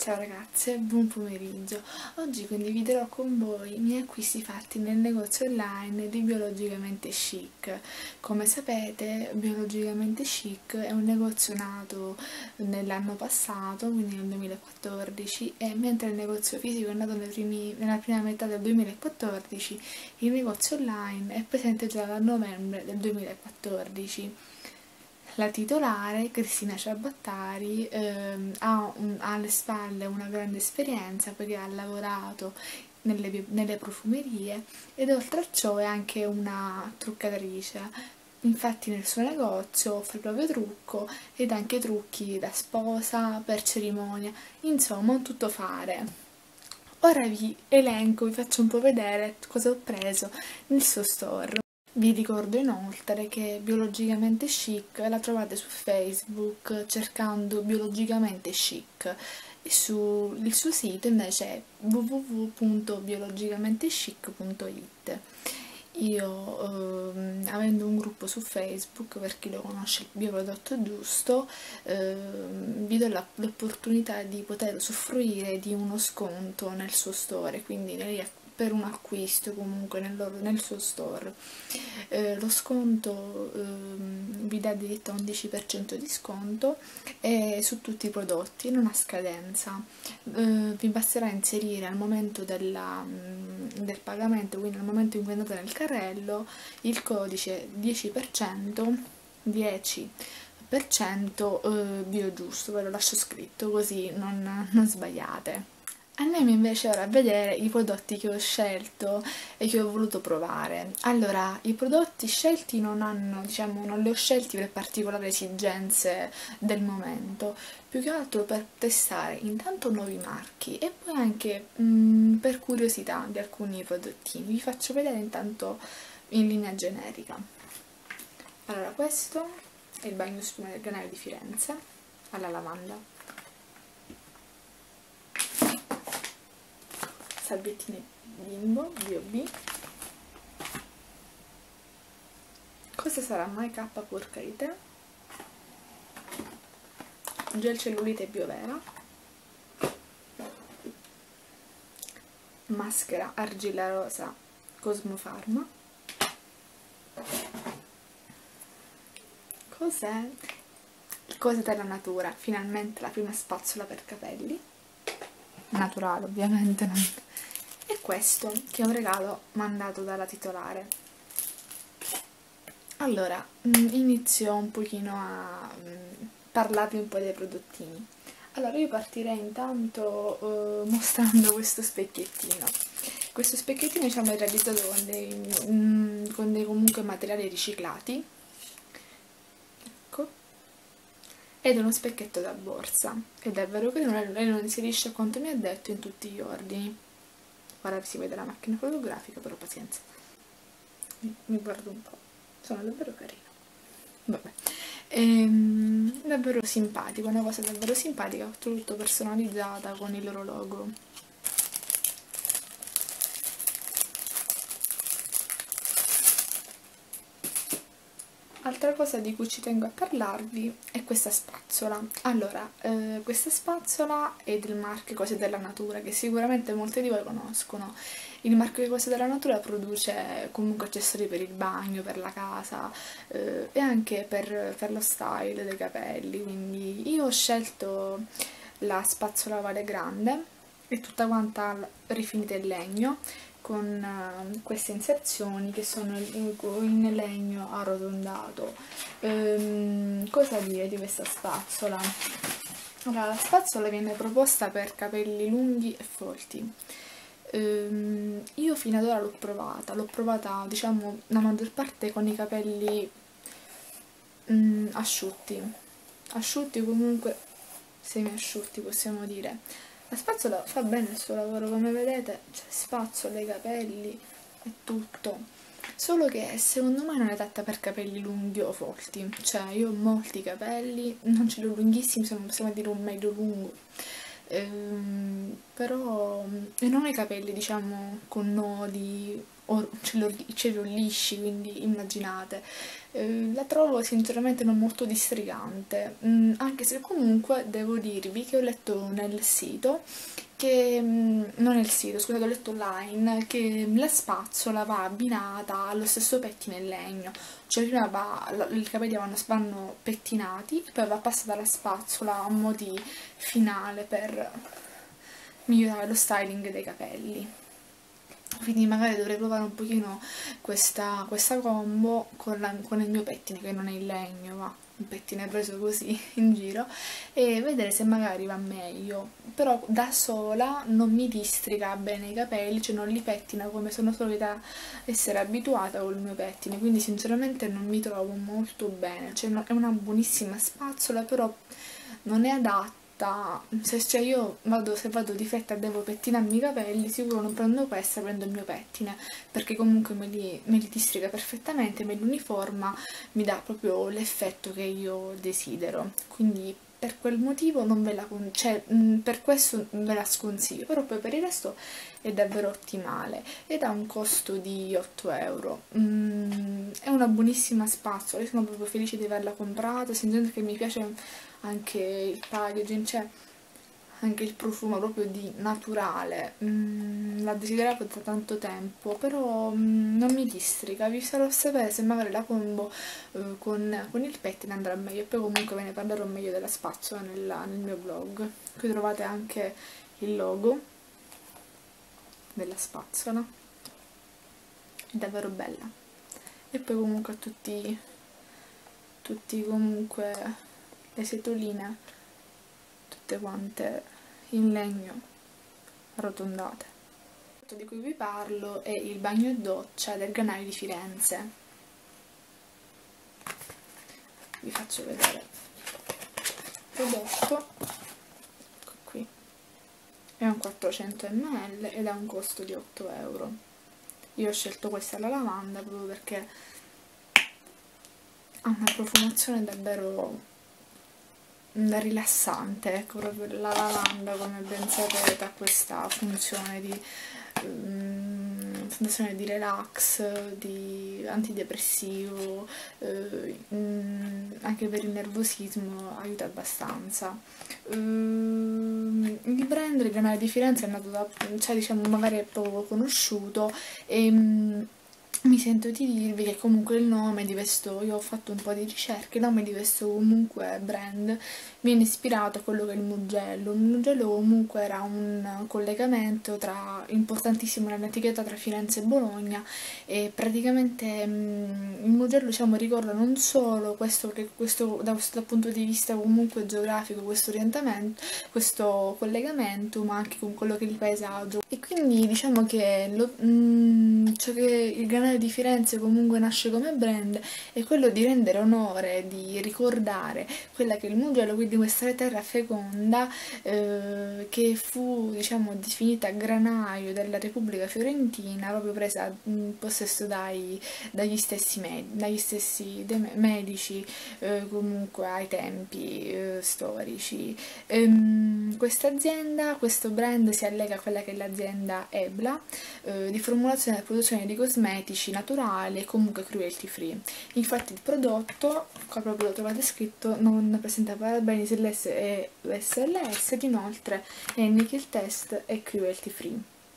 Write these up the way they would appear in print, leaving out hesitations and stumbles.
Ciao ragazze, buon pomeriggio. Oggi condividerò con voi i miei acquisti fatti nel negozio online di Biologicamente Chic. Come sapete, Biologicamente Chic è un negozio nato nell'anno passato, quindi nel 2014, e mentre il negozio fisico è nato nella prima metà del 2014, il negozio online è presente già dal novembre del 2014. La titolare, Cristina Ciabattari, ha alle spalle una grande esperienza perché ha lavorato nelle profumerie ed oltre a ciò è anche una truccatrice. Infatti nel suo negozio offre proprio trucco ed anche trucchi da sposa, per cerimonia, insomma un tuttofare. Ora vi elenco, vi faccio un po' vedere cosa ho preso nel suo store. Vi ricordo inoltre che Biologicamente Chic la trovate su Facebook cercando Biologicamente Chic e il suo sito invece è www.biologicamentechic.it. Io, avendo un gruppo su Facebook, per chi lo conosce il mio prodotto giusto, vi do l'opportunità di poter usufruire di uno sconto nel suo store, quindi per un acquisto comunque nel suo store. Lo sconto vi dà diritto a un 10% di sconto su tutti i prodotti, non ha scadenza. Vi basterà inserire al momento del pagamento, quindi al momento in cui andate nel carrello, il codice 10%, 10% BioGiusto, ve lo lascio scritto così non sbagliate. Andiamo invece ora a vedere i prodotti che ho scelto e che ho voluto provare. Allora, i prodotti scelti non li ho scelti per particolari esigenze del momento, più che altro per testare intanto nuovi marchi e poi anche per curiosità di alcuni prodottini. Vi faccio vedere intanto in linea generica. Allora, questo è il bagno spuma del Granaio di Firenze alla lavanda. Salviettine Bimbo B.O.B. Cosa sarà mai K porca di te? Gel cellulite Biovera, maschera argilla rosa Cosmofarma. Cos'è? Cose della natura, finalmente la prima spazzola per capelli, naturale ovviamente, e questo che è un regalo mandato dalla titolare. Allora, inizio un pochino a parlarvi un po' dei prodottini. Allora, io partirei intanto mostrando questo specchiettino. Questo specchiettino è realizzato con dei comunque materiali riciclati. Ecco. Ed è uno specchietto da borsa. Ed è vero che lei non inserisce, a quanto mi ha detto, in tutti gli ordini. Ora si vede la macchina fotografica, però pazienza. Mi guardo un po'. Sono davvero carino. Vabbè. Davvero simpatico, una cosa davvero simpatica, tutto personalizzata con il loro logo. Altra cosa di cui ci tengo a parlarvi è questa spazzola. Allora, questa spazzola è del marchio Cose della Natura, che sicuramente molti di voi conoscono. Il marchio Cose della Natura produce comunque accessori per il bagno, per la casa e anche per lo style dei capelli, quindi io ho scelto la spazzola Vale Grande, è tutta quanta rifinita in legno, con queste inserzioni che sono in legno arrotondato. Cosa dire di questa spazzola? Allora, la spazzola viene proposta per capelli lunghi e folti. Io fino ad ora l'ho provata diciamo la maggior parte con i capelli asciutti comunque semi-asciutti possiamo dire. La spazzola fa bene il suo lavoro, come vedete, cioè spazzola i capelli e tutto, solo che secondo me non è adatta per capelli lunghi o folti, cioè io ho molti capelli, non ce li ho lunghissimi, se non possiamo dire un medio lungo, però e non ho i capelli diciamo con nodi ce li ho lisci, quindi immaginate. La trovo sinceramente non molto distrigante, anche se comunque devo dirvi che ho letto nel sito che, non nel sito, scusate, ho letto online che la spazzola va abbinata allo stesso pettine in legno, cioè prima i capelli vanno pettinati e poi va passata la spazzola a mo' di finale per migliorare lo styling dei capelli. Quindi magari dovrei provare un pochino questa combo con il mio pettine, che non è in legno, ma un pettine preso così in giro, e vedere se magari va meglio. Però da sola non mi distriga bene i capelli, cioè non li pettina come sono solita essere abituata col mio pettine, quindi sinceramente non mi trovo molto bene. Cioè è una buonissima spazzola, però non è adatta. Se io vado di fretta e devo pettinarmi i capelli, sicuro non prendo questa, prendo il mio pettine, perché comunque me li distriga perfettamente, me li uniforma, mi dà proprio l'effetto che io desidero. Quindi per quel motivo non ve la per questo ve la sconsiglio, però poi per il resto è davvero ottimale ed ha un costo di 8 euro. È una buonissima spazzola, io sono proprio felice di averla comprata, sentendo che mi piace anche il packaging, cioè anche il profumo proprio di naturale. La desideravo da tanto tempo, però non mi distriga. Vi farò sapere se magari la combo con il pettine andrà meglio, e poi comunque ve ne parlerò meglio della spazzola nel mio blog. Qui trovate anche il logo della spazzola, è davvero bella. E poi comunque tutti comunque le setoline, tutte quante in legno arrotondate. Il prodotto di cui vi parlo è il bagno e doccia del Granaio di Firenze. Vi faccio vedere il prodotto, ecco qui, è un 400 ml ed ha un costo di 8 euro. Io ho scelto questa alla lavanda proprio perché ha una profumazione davvero rilassante, ecco, proprio la lavanda, come ben sapete, ha questa funzione di relax, di antidepressivo, anche per il nervosismo aiuta abbastanza. Il brand del Granaio di Firenze è nato da, cioè diciamo magari è poco conosciuto, e mi sento di dirvi che comunque il nome di questo, io ho fatto un po' di ricerche, il nome di questo comunque brand viene ispirato a quello che è il Mugello. Il Mugello comunque era un collegamento importantissimo nell'antichità tra Firenze e Bologna, e praticamente il Mugello, diciamo, ricorda non solo dal punto di vista comunque geografico, questo orientamento, questo collegamento, ma anche con quello che è il paesaggio. E quindi diciamo che ciò che il Granaio di Firenze comunque nasce come brand è quello di rendere onore, di ricordare quella che è il Mugello, quindi questa terra feconda che fu, diciamo, definita granaio della Repubblica Fiorentina, proprio presa in possesso dagli stessi medici comunque ai tempi storici. Questa azienda, questo brand si allega a quella che è l'azienda Ebla di formulazione e produzione di cosmetici naturali e comunque cruelty free. Infatti il prodotto, qua proprio lo trovate scritto, non presenta parabeni, SLS e SLS, ed inoltre è nickel test e cruelty free.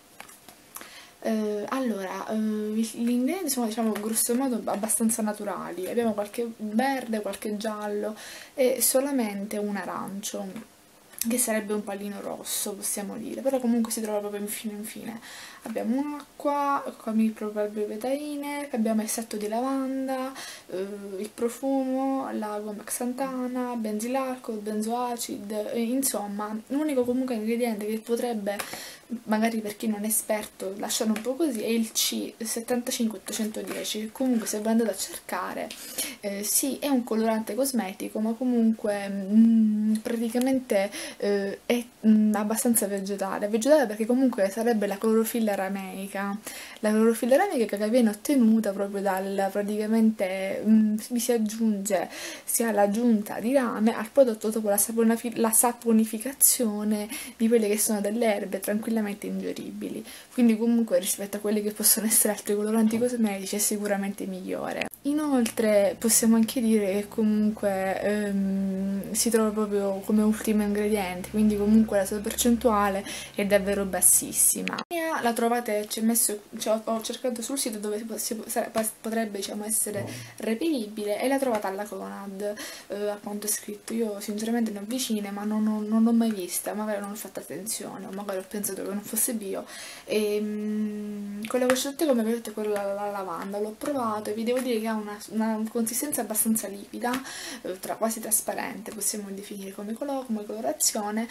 Allora, gli ingredienti sono, diciamo, grosso modo abbastanza naturali. Abbiamo qualche verde, qualche giallo e solamente un arancio, che sarebbe un pallino rosso, possiamo dire, però comunque si trova proprio infine. Abbiamo un'acqua, come il betaine, abbiamo estratto di lavanda, il profumo, la gomma xantana, benzilalcol, benzoacid, insomma, l'unico comunque ingrediente che potrebbe, magari per chi non è esperto, lasciare un po' così, è il C75810, che comunque se voi andate a cercare, sì, è un colorante cosmetico, ma comunque praticamente è abbastanza vegetale perché comunque sarebbe la clorofilla rameica. La clorofilla rameica che viene ottenuta proprio praticamente vi si aggiunge sia l'aggiunta di rame al prodotto dopo la saponificazione di quelle che sono delle erbe tranquillamente tranquillamente ingeribili, quindi comunque rispetto a quelli che possono essere altri coloranti cosmetici è sicuramente migliore. Inoltre possiamo anche dire che comunque si trova proprio come ultimo ingrediente, quindi comunque la sua percentuale è davvero bassissima. La trovate, ho cercato sul sito dove potrebbe, diciamo, essere reperibile, e la trovate alla Conad, a quanto è scritto. Io sinceramente ne ho vicine, ma non l'ho mai vista, magari non ho fatto attenzione, o magari ho pensato che non fosse bio. Quella che ho scelto, come vi ho detto, è quella alla lavanda. L'ho provato e vi devo dire che ha una consistenza abbastanza liquida, quasi trasparente, possiamo definire come colorazione.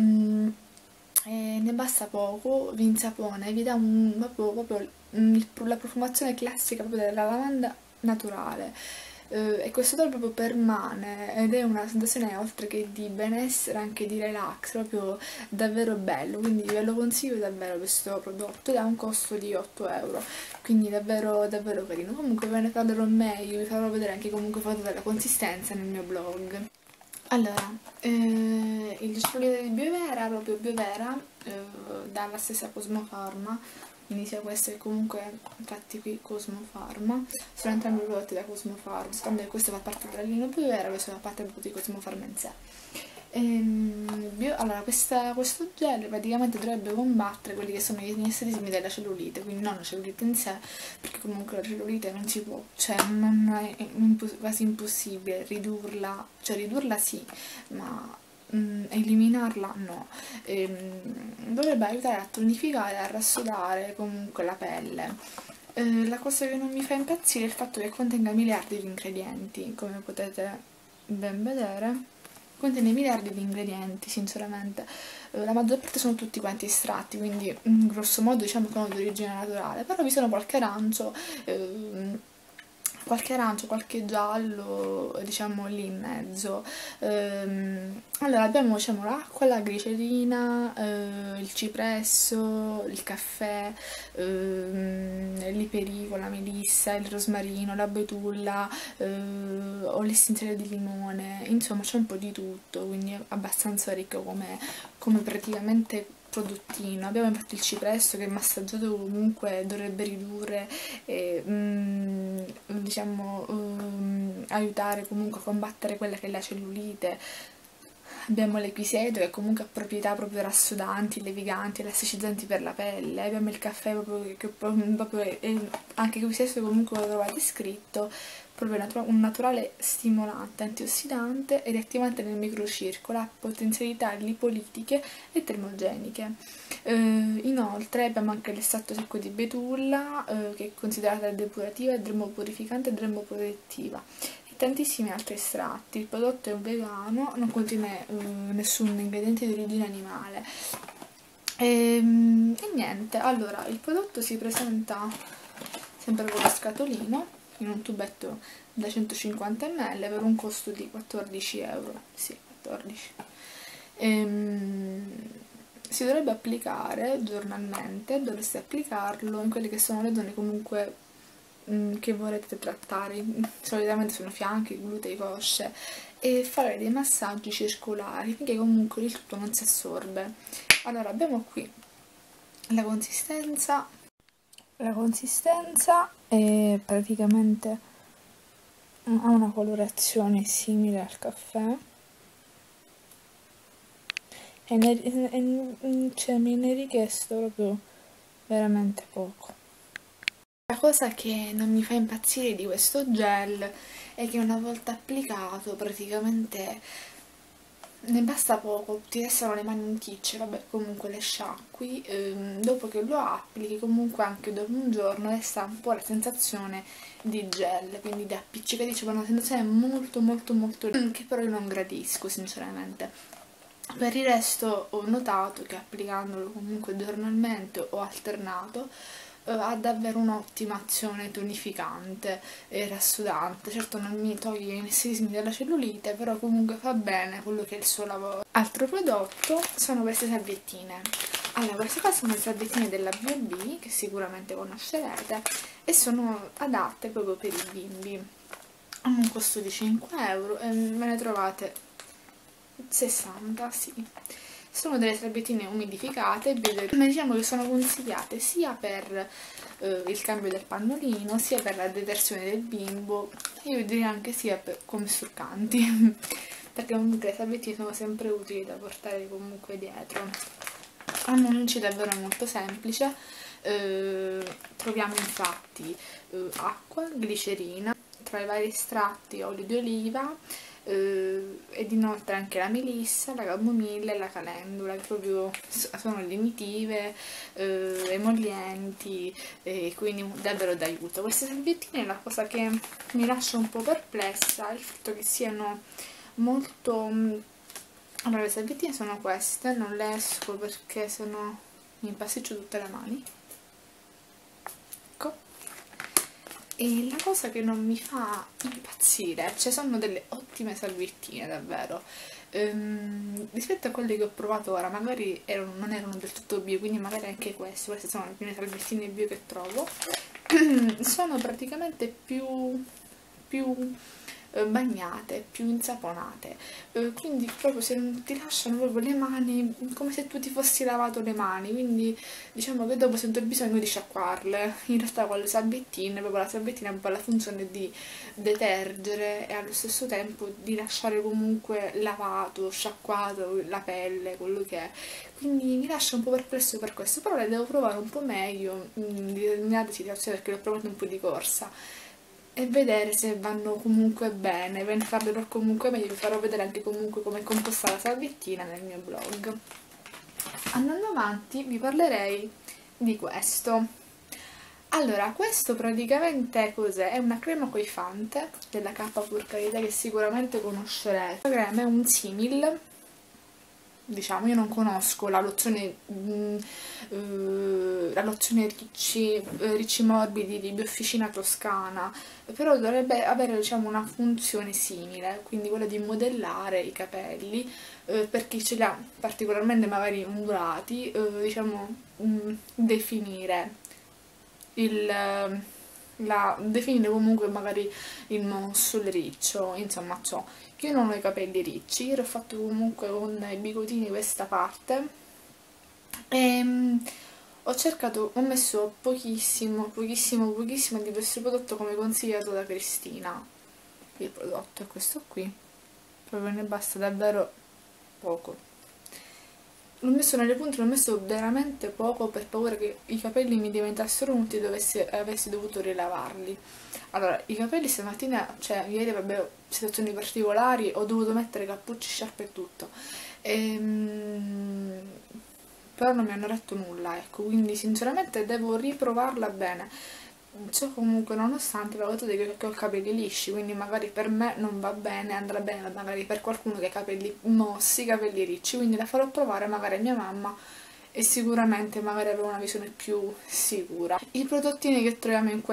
E ne basta poco, vi insapona e vi dà proprio la profumazione classica proprio della lavanda naturale. E questo odore proprio permane ed è una sensazione oltre che di benessere anche di relax, proprio davvero bello, quindi ve lo consiglio davvero questo prodotto, ed ha un costo di 8 euro, quindi davvero davvero carino. Comunque ve ne parlerò meglio, vi farò vedere anche comunque foto della consistenza nel mio blog. Allora, il cellulite di Biovera, proprio Biovera, dalla stessa Cosmofarma, quindi sia questo che comunque infatti qui Cosmofarma, sono entrambi prodotti da Cosmofarma, secondo me questo fa parte della linea Biovera, questo fa parte proprio di Cosmofarma in sé. Allora, questo gel praticamente dovrebbe combattere quelli che sono gli estetismi della cellulite, quindi non la cellulite in sé, perché comunque la cellulite non si può, cioè non è quasi impossibile ridurla, cioè ridurla sì, ma eliminarla no. Dovrebbe aiutare a tonificare e a rassodare comunque la pelle. La cosa che non mi fa impazzire è il fatto che contenga miliardi di ingredienti, come potete ben vedere. Contiene miliardi di ingredienti, sinceramente. La maggior parte sono tutti quanti estratti, quindi grosso modo diciamo che sono di origine naturale, però vi sono qualche giallo, diciamo lì in mezzo. Allora abbiamo, diciamo, l'acqua, la glicerina, il cipresso, il caffè, l'iperico, la melissa, il rosmarino, la betulla, o l'essenziale di limone, insomma c'è un po' di tutto, quindi è abbastanza ricco come praticamente prodottino. Abbiamo infatti il cipresso che massaggiato comunque dovrebbe ridurre e diciamo aiutare comunque a combattere quella che è la cellulite. Abbiamo l'equiseto che comunque ha proprietà proprio rassodanti, leviganti, elasticizzanti per la pelle. Abbiamo il caffè che proprio anche questo comunque lo trovate scritto, proprio un naturale stimolante, antiossidante ed attivante nel microcircolo, ha potenzialità lipolitiche e termogeniche. Inoltre abbiamo anche l'estratto secco di betulla, che è considerata depurativa, dermopurificante e dermoprotettiva, e tantissimi altri estratti. Il prodotto è vegano, non contiene nessun ingrediente di origine animale. E niente, allora il prodotto si presenta sempre con lo scatolino in un tubetto da 150 ml per un costo di 14 euro. Sì, 14. Si dovrebbe applicare giornalmente, dovreste applicarlo in quelle che sono le zone comunque che vorrete trattare, solitamente sono fianchi, glutei, cosce, e fare dei massaggi circolari finché comunque il tutto non si assorbe. Allora abbiamo qui la consistenza. La consistenza è praticamente, ha una colorazione simile al caffè e cioè, mi ne è richiesto proprio veramente poco. La cosa che non mi fa impazzire di questo gel è che una volta applicato praticamente ne basta poco, ti restano le mani unticce, vabbè comunque le sciacqui, dopo che lo applichi comunque anche dopo un giorno resta un po' la sensazione di gel, quindi di appiccicatrice, una sensazione molto molto molto che però io non gradisco sinceramente. Per il resto ho notato che applicandolo comunque giornalmente o alternato ha davvero un'ottima azione tonificante e rassodante. Certo non mi toglie i messismi della cellulite, però comunque fa bene quello che è il suo lavoro. Altro prodotto sono queste salviettine. Allora, queste qua sono le salviettine della B&B, che sicuramente conoscerete, e sono adatte proprio per i bimbi. Hanno un costo di 5 euro e me ne trovate 60, sì. Sono delle salviettine umidificate, ma diciamo che sono consigliate sia per il cambio del pannolino, sia per la detersione del bimbo, io direi anche sia come struccanti, perché comunque le salviettine sono sempre utili da portare comunque dietro. Hanno un unci davvero molto semplice, troviamo infatti acqua, glicerina, tra i vari estratti olio di oliva, ed inoltre anche la melissa, la camomilla e la calendula, che proprio sono lenitive, emollienti, e quindi davvero d'aiuto. Queste salviettine, la cosa che mi lascia un po' perplessa è il fatto che siano molto... Allora, le salviettine sono queste, non le esco perché sennò mi impasticcio tutte le mani. Ecco. E la cosa che non mi fa impazzire, cioè sono delle ottime salviettine davvero, rispetto a quelle che ho provato ora, magari non erano del tutto bio, quindi magari anche queste sono le prime salviettine bio che trovo, sono praticamente più bagnate, più insaponate, quindi proprio ti lasciano proprio le mani come se tu ti fossi lavato le mani, quindi diciamo che dopo sento il bisogno di sciacquarle. In realtà con le salviettine, proprio la salviettina ha un po' la funzione di detergere e allo stesso tempo di lasciare comunque lavato, sciacquato la pelle, quello che è, quindi mi lascia un po' perplesso per questo, però le devo provare un po' meglio in determinate situazioni perché le ho provate un po' di corsa e vedere se vanno comunque bene, ve ne parlerò comunque meglio, vi farò vedere anche comunque come è composta la salviettina nel mio blog. Andando avanti vi parlerei di questo. Allora, questo praticamente cos'è? È una crema coifante della K Purcarità che sicuramente conoscerete. La crema è un simil, diciamo, io non conosco la lozione Ricci Morbidi di Biofficina Toscana, però dovrebbe avere, diciamo, una funzione simile, quindi quella di modellare i capelli, per chi ce li ha particolarmente magari ondulati, diciamo, definire definire comunque magari il mosso, il riccio, insomma ciò. Io non ho i capelli ricci, io l'ho fatto comunque con i bigotini questa parte e ho messo pochissimo di questo prodotto come consigliato da Cristina. Il prodotto è questo qui, proprio ne basta davvero poco. L'ho messo nelle punte, l'ho messo veramente poco per paura che i capelli mi diventassero unti e avessi dovuto rilavarli. Allora, i capelli stamattina, cioè ieri vabbè, situazioni particolari, ho dovuto mettere cappucci, sciarpe e tutto. Però non mi hanno detto nulla, ecco, quindi sinceramente devo riprovarla bene. Ciò comunque nonostante la volta che ho i capelli lisci, quindi magari per me non va bene, andrà bene magari per qualcuno che ha i capelli mossi, capelli ricci, quindi la farò provare magari a mia mamma e sicuramente magari avrò una visione più sicura. I prodottini che troviamo in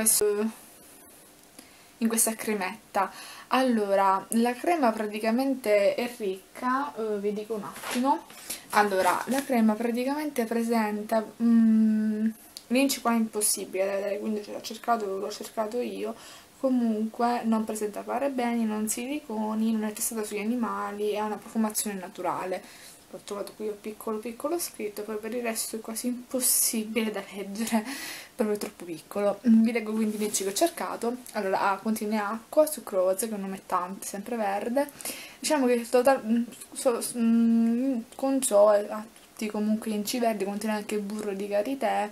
questa cremetta. Allora, la crema praticamente è ricca, vi dico un attimo. Allora, la crema praticamente presenta l'inci qua è impossibile da vedere, quindi l'ho cercato io. Comunque non presenta parabeni, non siliconi, non è testata sugli animali, ha una profumazione naturale. L'ho trovato qui piccolo scritto, poi per il resto è quasi impossibile da leggere, proprio troppo piccolo. Vi leggo quindi i che ho cercato. Allora, contiene acqua, sucrose, che non è tante, sempre verde. Diciamo che con ciò ha tutti comunque gli inci verdi, contiene anche burro di karité,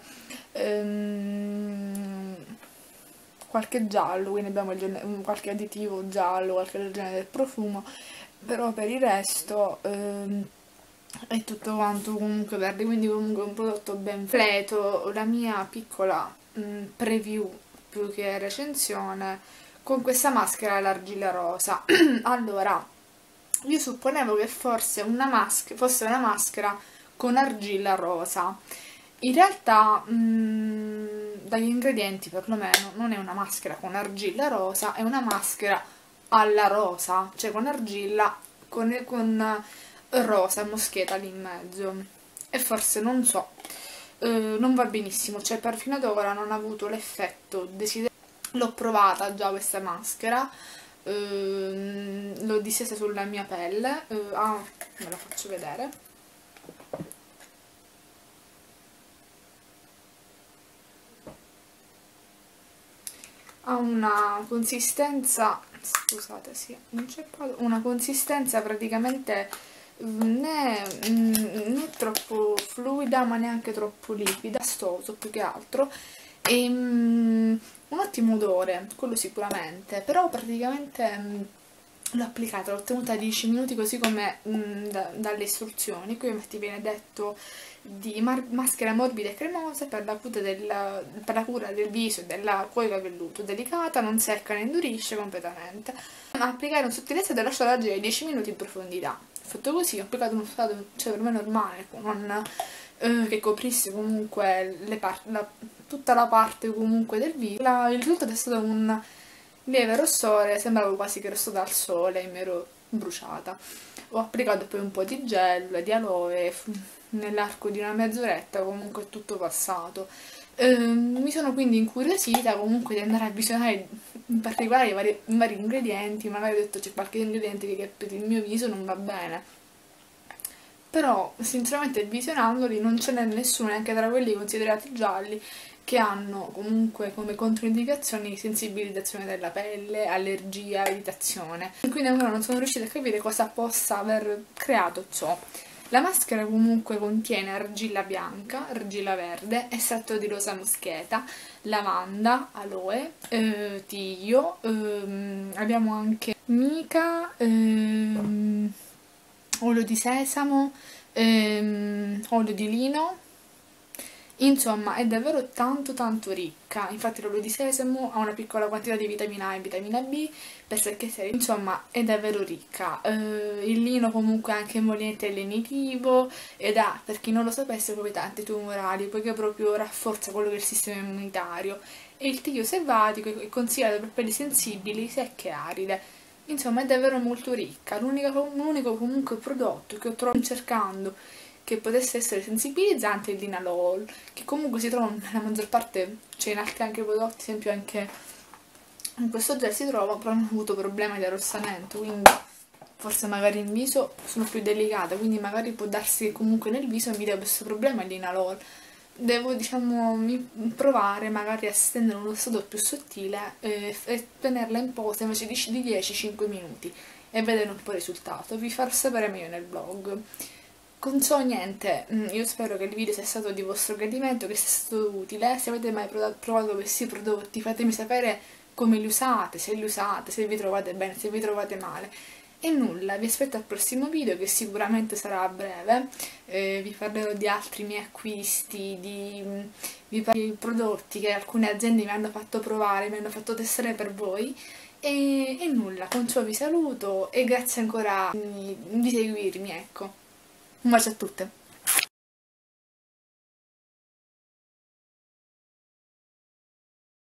qualche giallo, quindi abbiamo qualche additivo giallo, qualche del genere del profumo, però per il resto è tutto quanto comunque verde, quindi comunque un prodotto ben completo. La mia piccola preview più che recensione con questa maschera all'argilla rosa. Allora, io supponevo che fosse una maschera con argilla rosa. In realtà, dagli ingredienti perlomeno, non è una maschera con argilla rosa, è una maschera alla rosa, cioè con argilla, con rosa moscheta lì in mezzo. E forse, non so, non va benissimo, cioè fino ad ora non ha avuto l'effetto desiderato. L'ho provata già questa maschera, l'ho distesa sulla mia pelle, me la faccio vedere. ha una consistenza, scusate, sì, non c'è una consistenza praticamente né troppo fluida ma neanche troppo liquida, pastoso più che altro, e un ottimo odore, quello sicuramente, però praticamente l'ho applicata, l'ho tenuta 10 minuti così come dalle istruzioni. Qui ti viene detto di maschera morbida e cremosa per la cura del viso e della cuoio velluto, delicata, non secca né indurisce completamente. Applicare un sottilezza e lasciare agire 10 minuti in profondità. Fatto così, ho applicato uno strato, cioè per me normale, non che coprisse comunque tutta la parte comunque del viso. Il risultato è stato un lieve rossore, sembrava quasi che ero stata al sole e mi ero bruciata. Ho applicato poi un po' di gel, di aloe, nell'arco di una mezz'oretta comunque è tutto passato. Mi sono quindi incuriosita comunque di andare a visionare in particolare i vari ingredienti, magari ho detto c'è qualche ingrediente che per il mio viso non va bene. Però sinceramente visionandoli non ce n'è nessuno, neanche tra quelli considerati gialli, che hanno comunque come controindicazioni sensibilizzazione della pelle, allergia, irritazione. Quindi ancora non sono riuscita a capire cosa possa aver creato ciò. La maschera comunque contiene argilla bianca, argilla verde, estratto di rosa moscheta, lavanda, aloe, tiglio, abbiamo anche mica, olio di sesamo, olio di lino. Insomma, è davvero tanto ricca. Infatti l'olio di sesamo ha una piccola quantità di vitamina A e vitamina B, perché insomma è davvero ricca. Il lino comunque è anche emoliente e lenitivo ed ha, per chi non lo sapesse, proprietà antitumorali, poiché proprio rafforza quello che è il sistema immunitario. E il tiglio selvatico è consigliato per pelli sensibili, secche e aride. Insomma, è davvero molto ricca. L'unico comunque prodotto che ho trovato cercando che potesse essere sensibilizzante è il Linalool, che comunque si trova nella maggior parte, cioè in altri anche prodotti, ad esempio anche in questo gel si trova, però hanno avuto problemi di arrossamento, quindi forse magari in viso sono più delicata, quindi magari può darsi che comunque nel viso mi dia questo problema il Linalool. Devo, diciamo, provare magari a stendere uno strato più sottile e tenerla in posa invece di 10-5 minuti e vedere un po' il risultato. Vi farò sapere meglio nel blog. Con ciò niente, io spero che il video sia stato di vostro gradimento, che sia stato utile. Se avete mai provato questi prodotti fatemi sapere come li usate, se vi trovate bene, se vi trovate male. E nulla, vi aspetto al prossimo video che sicuramente sarà a breve, vi parlerò di altri miei acquisti, vi parlerò di prodotti che alcune aziende mi hanno fatto provare, mi hanno fatto testare per voi. E nulla, con ciò vi saluto e grazie ancora di seguirmi, ecco. Un bacio a tutte!